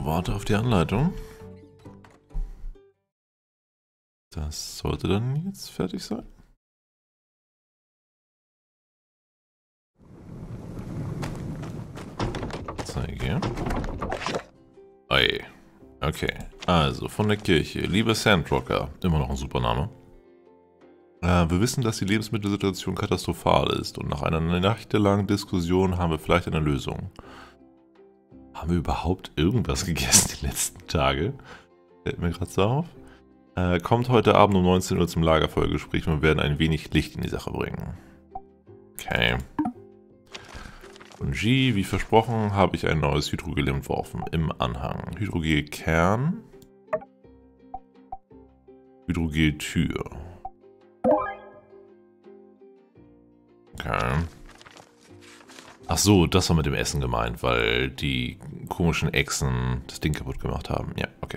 warte auf die Anleitung. Das sollte dann jetzt fertig sein. Zeige. Ei. Okay. Also, von der Kirche. Lieber Sandrocker. Immer noch ein super Name. Wir wissen, dass die Lebensmittelsituation katastrophal ist und nach einer nächtelangen Diskussion haben wir vielleicht eine Lösung. Haben wir überhaupt irgendwas gegessen die letzten Tage? Fällt mir gerade so auf. Kommt heute Abend um 19 Uhr zum Lagerfeuergespräch und wir werden ein wenig Licht in die Sache bringen. Okay. Und G, wie versprochen, habe ich ein neues Hydrogel entworfen im Anhang. Hydrogelkern. Hydrogeltür. Okay. Ach so, das war mit dem Essen gemeint, weil die komischen Echsen das Ding kaputt gemacht haben. Ja, okay.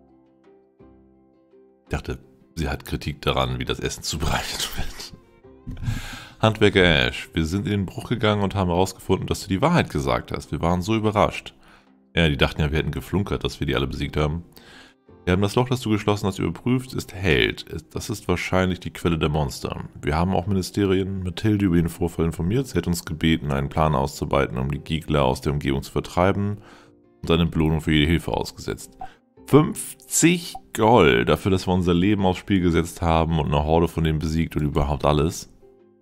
Ich dachte, sie hat Kritik daran, wie das Essen zubereitet wird. Handwerker Ash, wir sind in den Bruch gegangen und haben herausgefunden, dass du die Wahrheit gesagt hast. Wir waren so überrascht. Ja, die dachten ja, wir hätten geflunkert, dass wir die alle besiegt haben. Wir haben das Loch, das du geschlossen hast, überprüft, ist held. Das ist wahrscheinlich die Quelle der Monster. Wir haben auch Ministerien Mathilde über den Vorfall informiert. Sie hat uns gebeten, einen Plan auszuarbeiten, um die Giegler aus der Umgebung zu vertreiben und eine Belohnung für jede Hilfe ausgesetzt. 50 Gold dafür, dass wir unser Leben aufs Spiel gesetzt haben und eine Horde von denen besiegt und überhaupt alles.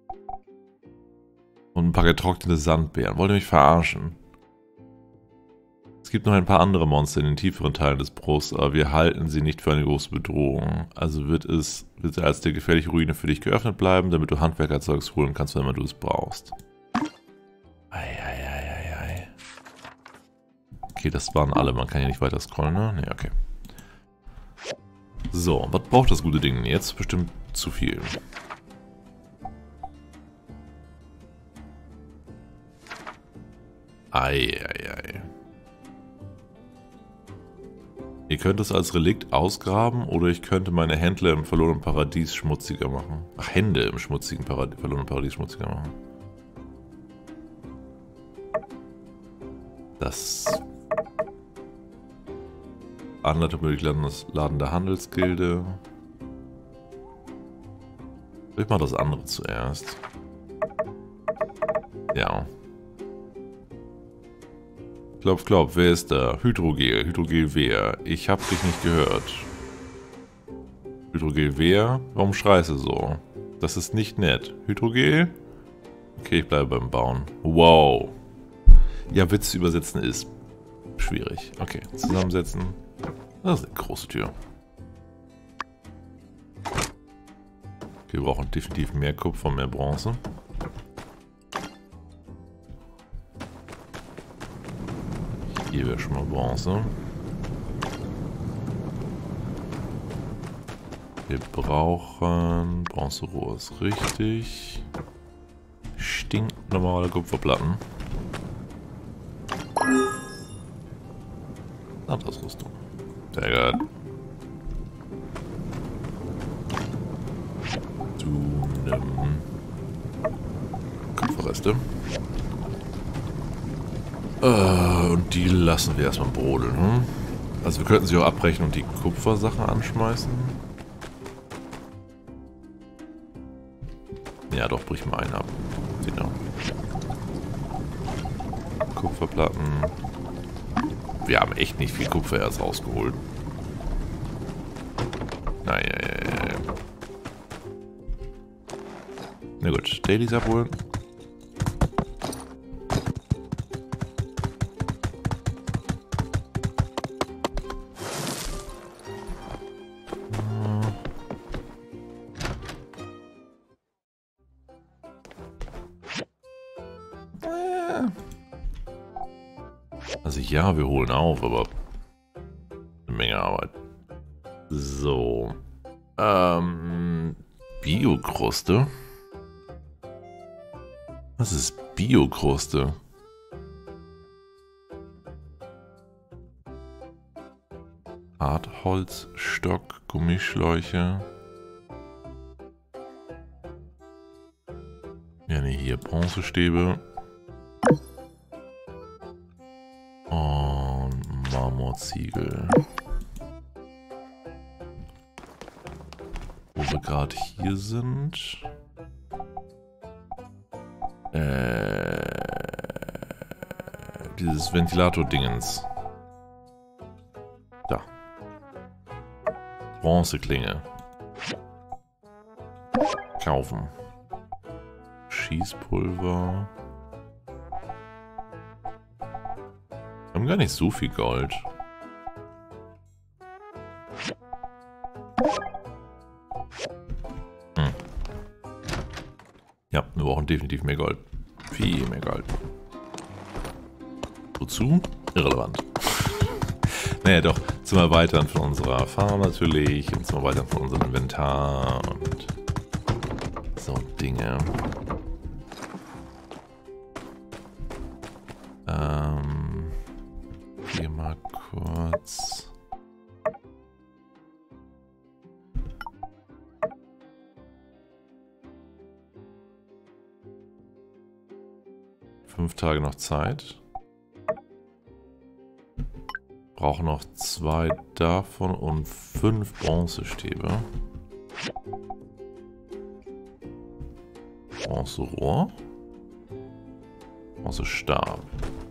Und ein paar getrocknete Sandbeeren. Wollt ihr mich verarschen? Es gibt noch ein paar andere Monster in den tieferen Teilen des Bruchs, aber wir halten sie nicht für eine große Bedrohung. Also wird er als der gefährliche Ruine für dich geöffnet bleiben, damit du Handwerkerzeugs holen kannst, wenn immer du es brauchst. Eieieiei. Okay, das waren alle. Man kann ja nicht weiter scrollen, ne? Ne, okay. So, was braucht das gute Ding jetzt? Bestimmt zu viel. Eieiei. Ihr könnt es als Relikt ausgraben oder ich könnte meine Händler im verlorenen Paradies schmutziger machen. Ach, Hände im verlorenen Paradies schmutziger machen. Das Anleitung über die Laden der Handelsgilde. Ich mache das andere zuerst. Ja. Klopf, klopf, wer ist da? Hydrogel. Hydrogel wer? Ich hab dich nicht gehört. Hydrogel wer? Warum schreist du so? Das ist nicht nett. Hydrogel? Okay, ich bleibe beim Bauen. Wow. Ja, Witz zu übersetzen ist schwierig. Okay, zusammensetzen. Das ist eine große Tür. Okay, wir brauchen definitiv mehr Kupfer, mehr Bronze. Hier wäre schon mal Bronze. Wir brauchen Bronzerohr, ist richtig. Stinknormale Kupferplatten. Landausrüstung. Sehr gut. Du nimm Kupferreste. Und die lassen wir erstmal brodeln. Hm? Also wir könnten sie auch abbrechen und die Kupfersachen anschmeißen. Ja doch, brich mal einen ab. Genau. Kupferplatten. Wir haben echt nicht viel Kupfererz rausgeholt. Naja. Na gut, Dailies abholen. Also ja, wir holen auf, aber eine Menge Arbeit. So. Biokruste? Was ist Biokruste? Hartholzstock, Gummischläuche. Ja, ne, hier Bronzestäbe. Und Marmorziegel. Wo wir gerade hier sind. Dieses Ventilator-Dingens. Da. Bronzeklinge. Kaufen. Schießpulver. Wir haben gar nicht so viel Gold. Ja, wir brauchen definitiv mehr Gold. Viel mehr Gold. Wozu? Irrelevant. Naja, doch. Zum Erweitern von unserer Farm natürlich. Und zum Erweitern von unserem Inventar. Und so Dinge. Hier mal kurz. Fünf Tage noch Zeit. Brauche noch 2 davon und 5 Bronzestäbe. Bronzerohr. Bronzestab.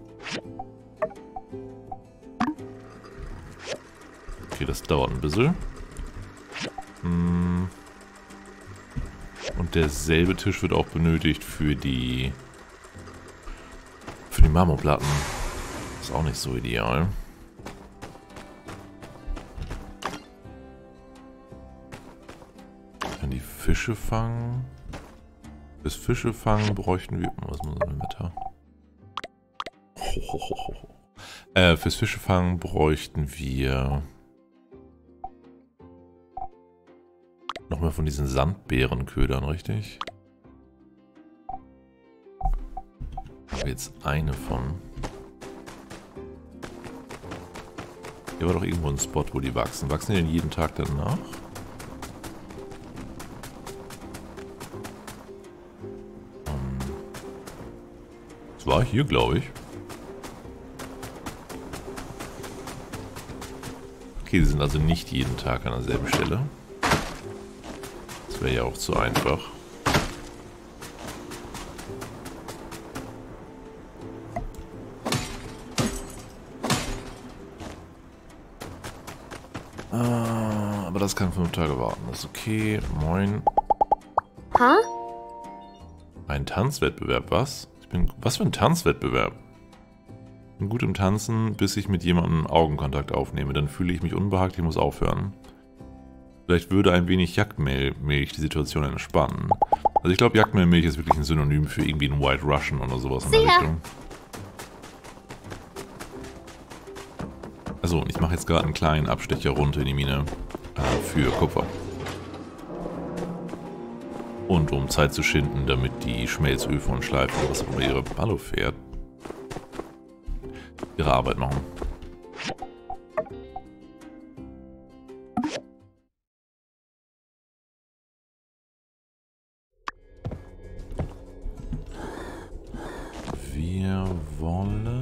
Okay, das dauert ein bisschen. Und derselbe Tisch wird auch benötigt für die Marmorplatten. Ist auch nicht so ideal. Kann die Fische fangen. Fürs Fische fangen bräuchten wir... Was muss man mit haben? Fürs Fische fangen bräuchten wir... Nochmal von diesen Sandbeerenködern, richtig? Ich habe jetzt eine von. Hier war doch irgendwo ein Spot, wo die wachsen. Wachsen die denn jeden Tag danach? Das war hier, glaube ich. Okay, sie sind also nicht jeden Tag an derselben Stelle. Das wäre ja auch zu einfach. Aber das kann 5 Tage warten. Das ist okay. Moin. Hä? Ein Tanzwettbewerb, was? Was für ein Tanzwettbewerb? Ich bin gut im Tanzen, bis ich mit jemandem Augenkontakt aufnehme. Dann fühle ich mich unbehaglich, muss aufhören. Vielleicht würde ein wenig Jagdmehlmilch die Situation entspannen. Also ich glaube, Jagdmehlmilch ist wirklich ein Synonym für irgendwie einen White Russian oder sowas in der Richtung. Also, ich mache jetzt gerade einen kleinen Abstecher runter in die Mine für Kupfer. Und um Zeit zu schinden, damit die Schmelzöfen und Schleifen, was auch immer ihre Ballofährt, ihre Arbeit machen. Wir wollen...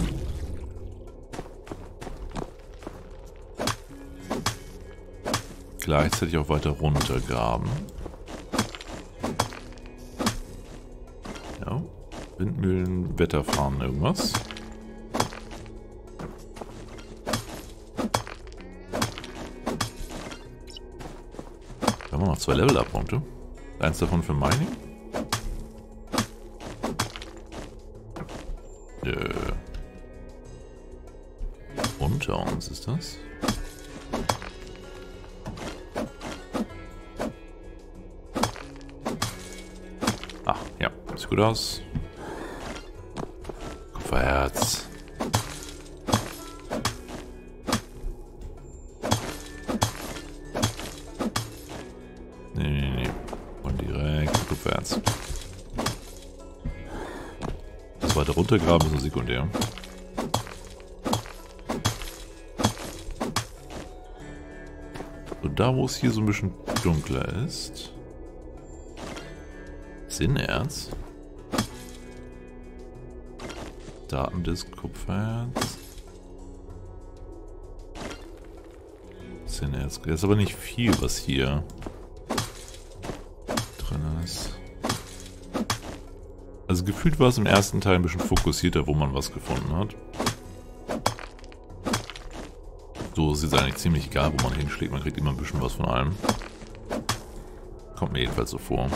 gleichzeitig auch weiter runtergraben. Ja. Windmühlen, Wetterfarmen, irgendwas. Da haben wir noch 2 Level-Up-Punkte. Eins davon für Mining. Unter uns ist das. Ah, ja, sieht gut aus. Kupferherz. Nee. Und direkt Kupferherz. Das weiter runtergraben ist nur sekundär. So, da wo es hier so ein bisschen dunkler ist. Sinnerz. Datendisk, Kupferherz. bisschen jetzt. Jetzt aber nicht viel, was hier drin ist. Also gefühlt war es im ersten Teil ein bisschen fokussierter, wo man was gefunden hat. So ist es eigentlich ziemlich egal, wo man hinschlägt. Man kriegt immer ein bisschen was von allem. Kommt mir jedenfalls so vor.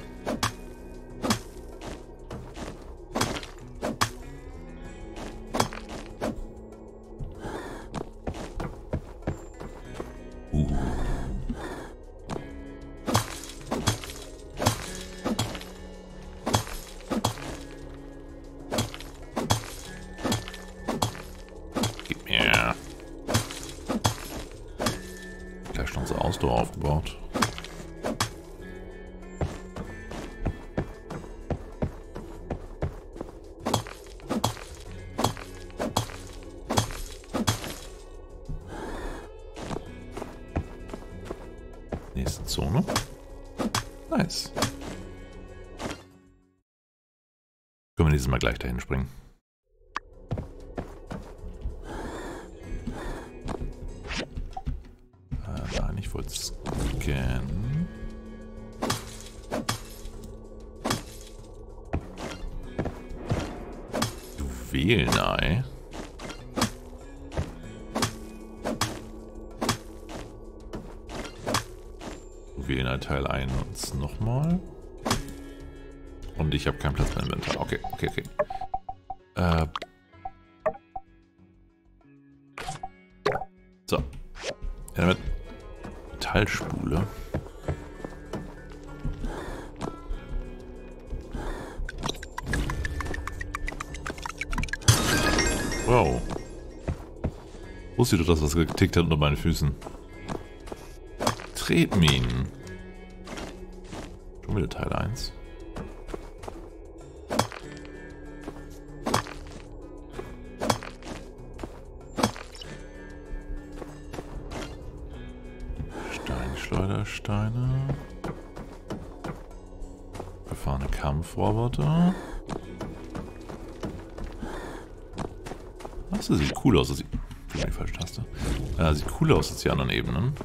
Gib mir. Gleich schon unsere Ausdauer aufgebaut. Nächste Zone. Nice. Können wir dieses Mal gleich dahin springen. Nein, ich wollte scannen. Juwelenei. Juwelenei Teil 1 nochmal. Und ich habe keinen Platz mehr im Inventar. Okay. So. Ja, damit. Metallspule. Wow. Wusste doch, dass was getickt hat unter meinen Füßen. Tretminen. Schon wieder Teil 1. Schleudersteine. Gefahrene Kampfroboter. Das sieht cool aus. Das sieht, die falsche Taste. Sieht cooler aus als die anderen Ebenen.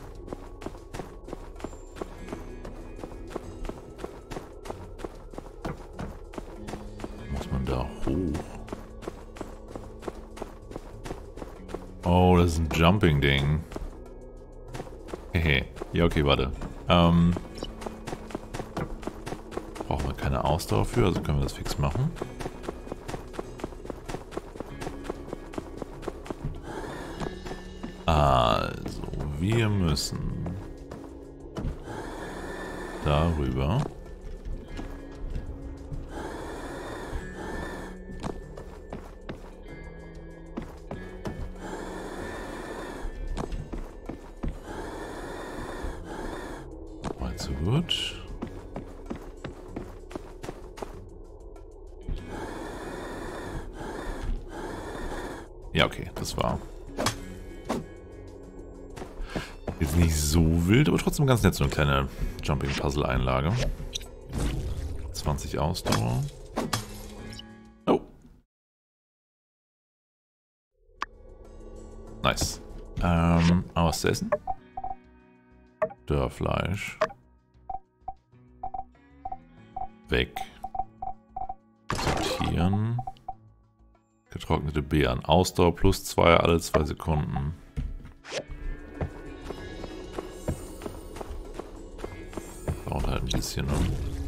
Muss man da hoch? Oh, das ist ein Jumping-Ding. Hehe. Ja, okay, warte. Brauchen wir keine Ausdauer für, also können wir das fix machen. Also, wir müssen darüber. So gut. Ja, okay, das war jetzt nicht so wild, aber trotzdem ganz nett, so eine kleine Jumping-Puzzle-Einlage. 20 Ausdauer. Oh. Nice. Was zu essen? Dörrfleisch. Weg. Sortieren. Getrocknete Beeren. Ausdauer plus 2 alle 2 Sekunden. Dauert halt ein bisschen, ne?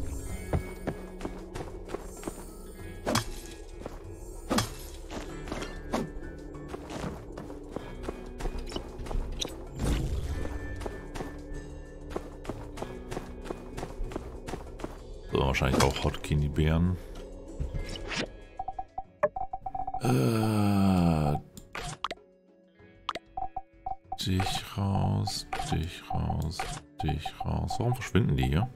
So, wahrscheinlich auch Hotkini-Beeren. Dich raus, dich raus, dich raus. Warum verschwinden die hier?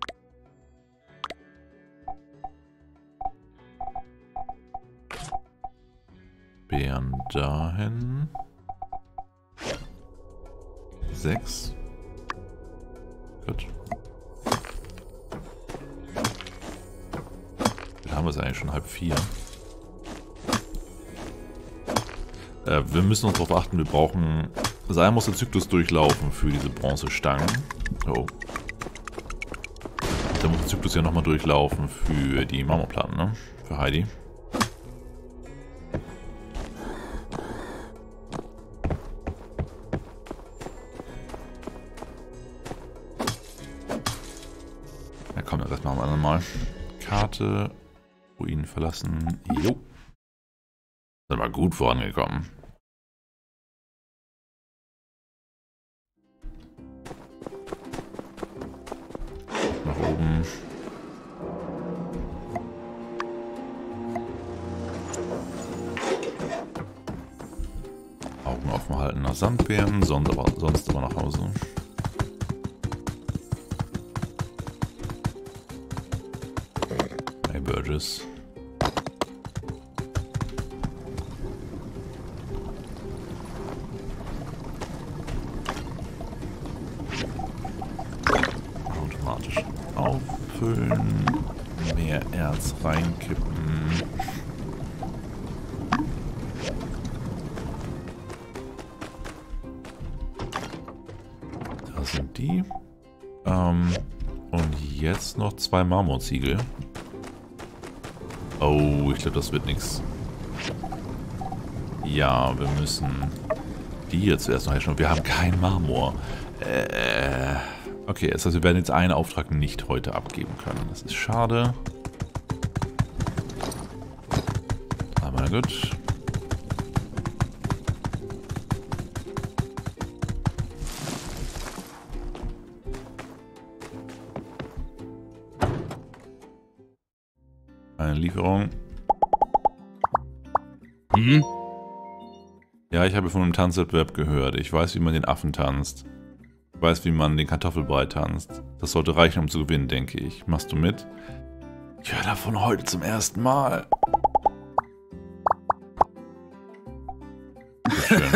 Beeren dahin. 6. Gut. Wir haben es eigentlich schon 3:30. Wir müssen uns darauf achten, wir brauchen Also er muss den Zyklus durchlaufen für diese Bronzestangen. Oh. Der muss den Zyklus ja nochmal durchlaufen für die Marmorplatten, ne? Für Heidi. Ja komm, das machen wir dann mal. Karte. Ruinen verlassen. Jo. Sind wir gut vorangekommen. Nach oben. Augen offen halten nach Sandbären, sonst aber nach Hause. Hey Burgess. Automatisch auffüllen. Mehr Erz reinkippen. Da sind die. Und jetzt noch 2 Marmorziegel. Oh, ich glaube, das wird nichts. Ja, wir müssen die hier zuerst noch herstellen. Wir haben keinen Marmor. Okay, das heißt, wir werden jetzt einen Auftrag nicht heute abgeben können. Das ist schade. Aber na gut. Eine Lieferung. Hm? Ja, ich habe von einem Tanzwettbewerb gehört. Ich weiß, wie man den Affen tanzt. Ich weiß, wie man den Kartoffelbrei tanzt. Das sollte reichen, um zu gewinnen, denke ich. Machst du mit? Ich höre davon heute zum ersten Mal. Schön.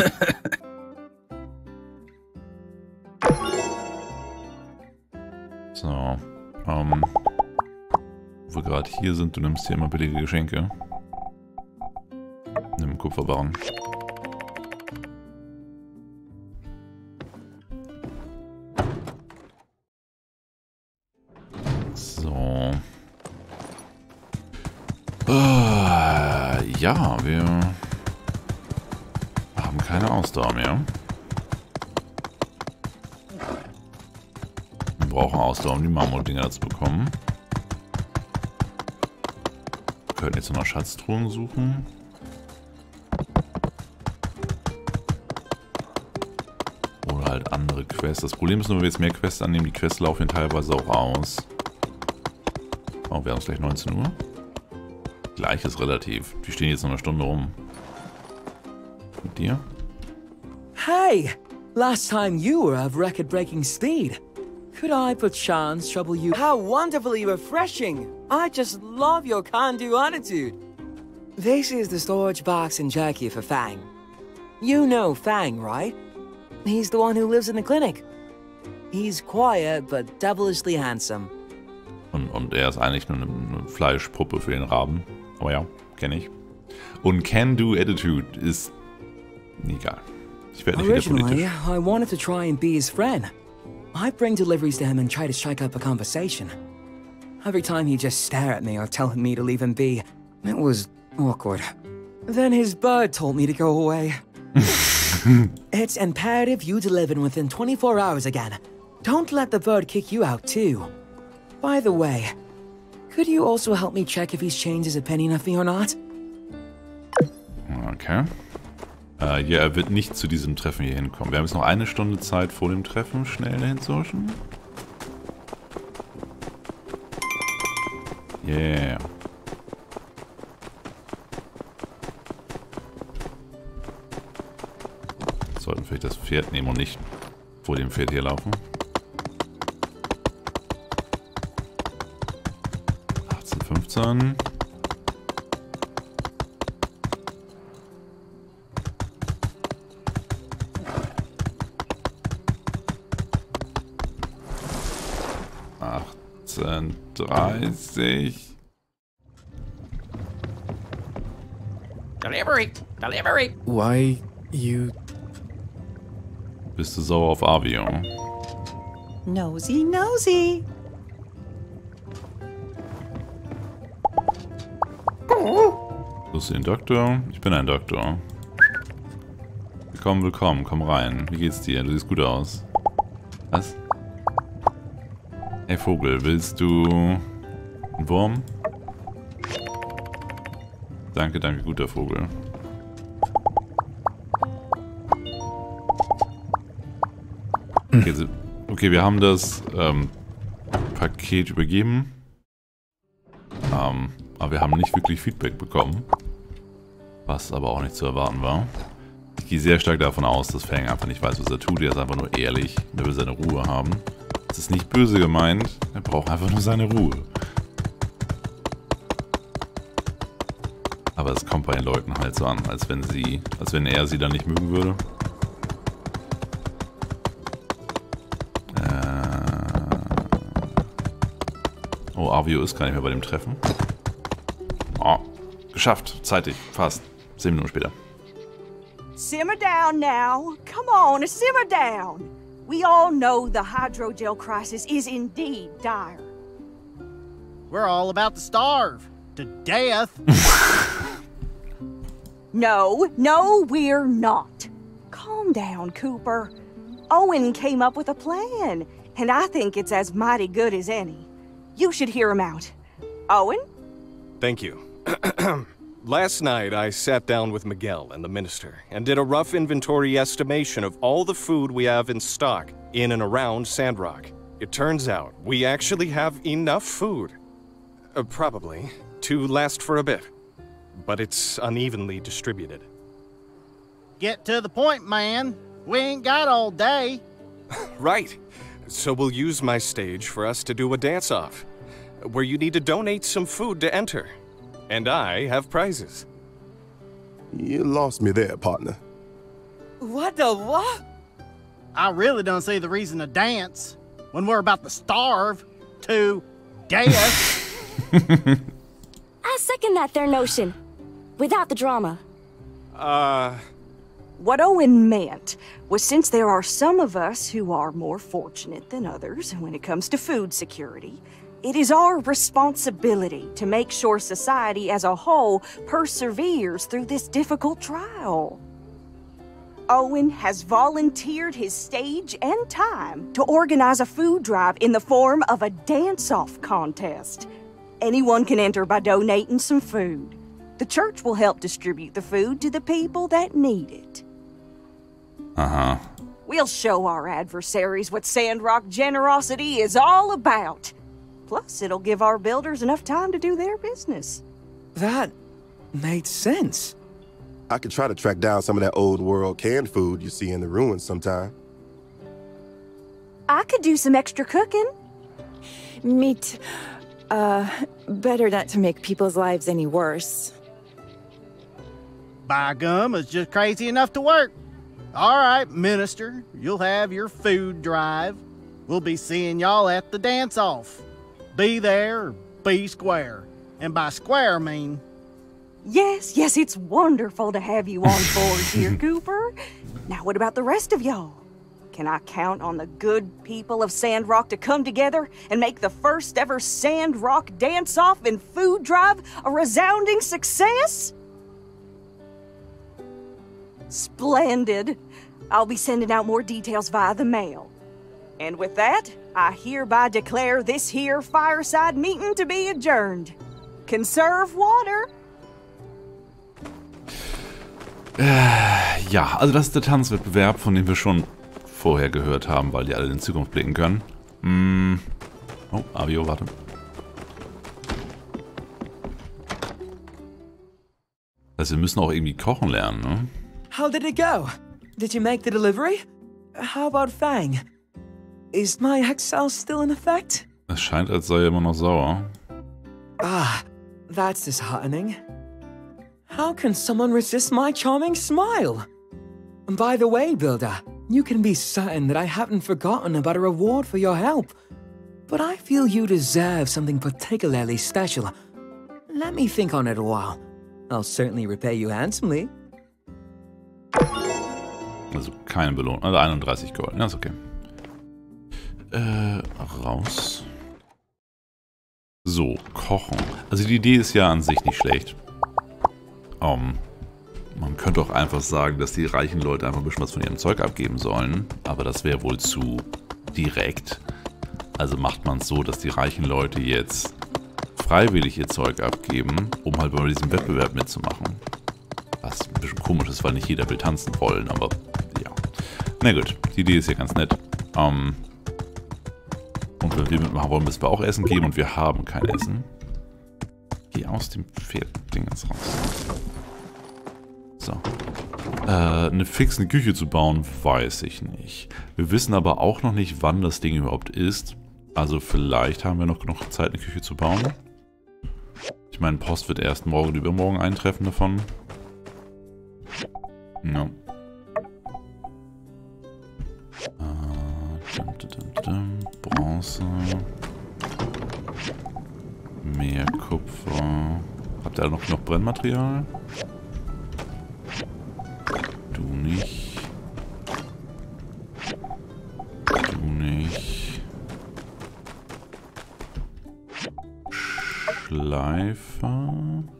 So. Wo wir gerade hier sind, du nimmst hier immer billige Geschenke. Nimm einen Kupferbarren. So. Ja, wir haben keine Ausdauer mehr. Wir brauchen Ausdauer, um die Marmordinger zu bekommen. Wir können jetzt noch Schatztruhen suchen. Oder halt andere Quests. Das Problem ist nur, wenn wir jetzt mehr Quests annehmen, die Quests laufen teilweise auch aus. Oh, wir haben es gleich 19 Uhr. Gleich ist relativ. Die stehen jetzt noch eine Stunde rum. Mit dir? Hey! Last time you were of record-breaking speed. Could I perchance trouble you? How wonderfully refreshing! I just love your can-do attitude. This is the storage box and jerky for Fang. You know Fang, right? He's the one who lives in the clinic. He's quiet, but devilishly handsome. Und er ist eigentlich nur eine Fleischpuppe für den Raben. Aber ja, kenne ich. Und Can-Do Attitude ist egal. Ich werde nicht wieder Originally, politisch. I wanted to try and be his friend. I'd bring deliveries to him and try to strike up a conversation. Every time he'd just stare at me or tell me to leave him be. It was awkward. Then his bird told me to go away. It's imperative you deliver within 24 hours again. Don't let the bird kick you out too. By the way, could you also help me check if he's changed his opinion of me or not? Okay. Ja, er wird nicht zu diesem Treffen hier hinkommen. Wir haben jetzt noch eine Stunde Zeit vor dem Treffen, schnell dahin zu huschen. Yeah. Sollten vielleicht das Pferd nehmen und nicht vor dem Pferd hier laufen. 15. $18:30. Delivery! Delivery! Why, you... Bist du sauer auf Avio? Nosy, nosy. Bist du ein Doktor? Ich bin ein Doktor. Willkommen, willkommen. Komm rein. Wie geht's dir? Du siehst gut aus. Was? Hey Vogel, willst du einen Wurm? Danke, danke, guter Vogel. Okay, wir haben das Paket übergeben. Aber wir haben nicht wirklich Feedback bekommen. Was aber auch nicht zu erwarten war. Ich gehe sehr stark davon aus, dass Fang einfach nicht weiß, was er tut. Er ist einfach nur ehrlich. Er will seine Ruhe haben. Das ist nicht böse gemeint. Er braucht einfach nur seine Ruhe. Aber es kommt bei den Leuten halt so an, als wenn er sie dann nicht mögen würde. Oh, Avio ist gar nicht mehr bei dem Treffen. Oh, geschafft. Zeitig. Fast. 10 Minuten später. Simmer down now. Come on, simmer down. We all know the hydrogel crisis is indeed dire. We're all about to starve. To death. No, we're not. Calm down, Cooper. Owen came up with a plan, and I think it's as mighty good as any. You should hear him out. Owen? Thank you. Last night, I sat down with Miguel and the minister and did a rough inventory estimation of all the food we have in stock in and around Sandrock. It turns out we actually have enough food. Probably. To last for a bit. But it's unevenly distributed. Get to the point, man. We ain't got all day. Right. So we'll use my stage for us to do a dance-off, where you need to donate some food to enter. And I have prizes. You lost me there, partner. What the what? I really don't see the reason to dance when we're about to starve to death. I second that there notion. Without the drama. What Owen meant was since there are some of us who are more fortunate than others when it comes to food security, it is our responsibility to make sure society as a whole perseveres through this difficult trial. Owen has volunteered his stage and time to organize a food drive in the form of a dance-off contest. Anyone can enter by donating some food. The church will help distribute the food to the people that need it. Uh-huh. We'll show our adversaries what Sandrock generosity is all about. Plus, it'll give our builders enough time to do their business. That made sense. I could try to track down some of that old world canned food you see in the ruins sometime. I could do some extra cooking. Meat. Better not to make people's lives any worse. By gum, it's just crazy enough to work. All right, minister, you'll have your food drive. We'll be seeing y'all at the dance-off. Be there or be square. And by square, I mean... Yes, it's wonderful to have you on board here, Cooper. Now, what about the rest of y'all? Can I count on the good people of Sandrock to come together and make the first ever Sandrock dance-off and food drive a resounding success? Splendid. I'll be sending out more details via the mail. And with that, I hereby declare this here fireside meeting to be adjourned. Conserve water. Ja, also das ist der Tanzwettbewerb, von dem wir schon vorher gehört haben, weil die alle in Zukunft blicken können. Oh, Avio, warte. Also wir müssen auch irgendwie kochen lernen, ne? How did it go? Did you make the delivery? How about Fang? Is my Excel still in effect? Es scheint, als sei er immer noch sauer. Ah, that's disheartening. How can someone resist my charming smile? And by the way, Builder, you can be certain that I haven't forgotten about a reward for your help. But I feel you deserve something particularly special. Let me think on it a while. I'll certainly repay you handsomely. Also keine Belohnung. Also 31 Gold. Das ist okay. Raus. So, kochen. Also die Idee ist ja an sich nicht schlecht. Man könnte auch einfach sagen, dass die reichen Leute einfach ein bisschen was von ihrem Zeug abgeben sollen. Aber das wäre wohl zu direkt. Also macht man es so, dass die reichen Leute jetzt freiwillig ihr Zeug abgeben, um halt bei diesem Wettbewerb mitzumachen. Was ein bisschen komisch ist, weil nicht jeder will tanzen wollen, aber ja. Na gut, die Idee ist ja ganz nett. Und wenn wir mitmachen wollen, müssen wir auch Essen geben und wir haben kein Essen. Geh aus dem Pferd-Ding jetzt raus. So. Eine fixe Küche zu bauen, weiß ich nicht. Wir wissen aber auch noch nicht, wann das Ding überhaupt ist. Also vielleicht haben wir noch genug Zeit, eine Küche zu bauen. Ich meine, Post wird erst morgen oder übermorgen eintreffen davon. Ja. Bronze. Mehr Kupfer. Habt ihr noch genug Brennmaterial? Du nicht. Du nicht. Schleifer.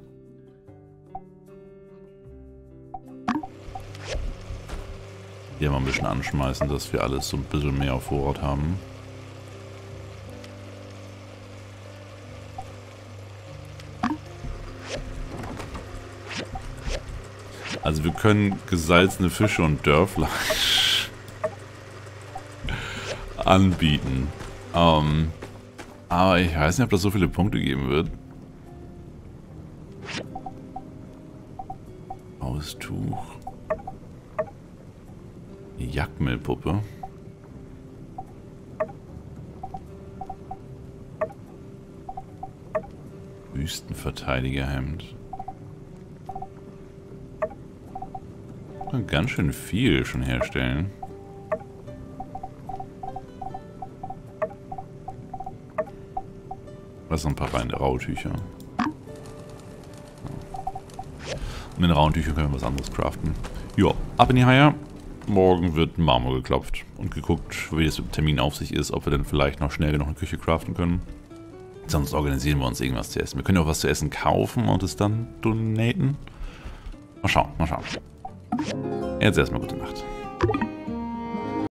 Hier mal ein bisschen anschmeißen, dass wir alles so ein bisschen mehr auf Vorrat haben. Also wir können gesalzene Fische und Dörrfleisch anbieten. Aber ich weiß nicht, ob das so viele Punkte geben wird. Austuch. Jagdmehlpuppe. Wüstenverteidigerhemd. Ganz schön viel schon herstellen. Was sind ein paar reine Rautücher? Mit den Rautüchern können wir was anderes craften. Jo, ab in die Haie. Morgen wird Marmor geklopft und geguckt, wie das mit dem Termin auf sich ist, ob wir dann vielleicht noch schnell genug eine Küche craften können. Sonst organisieren wir uns irgendwas zu essen. Wir können ja auch was zu essen kaufen und es dann donaten. Mal schauen, mal schauen. Jetzt erstmal gute Nacht.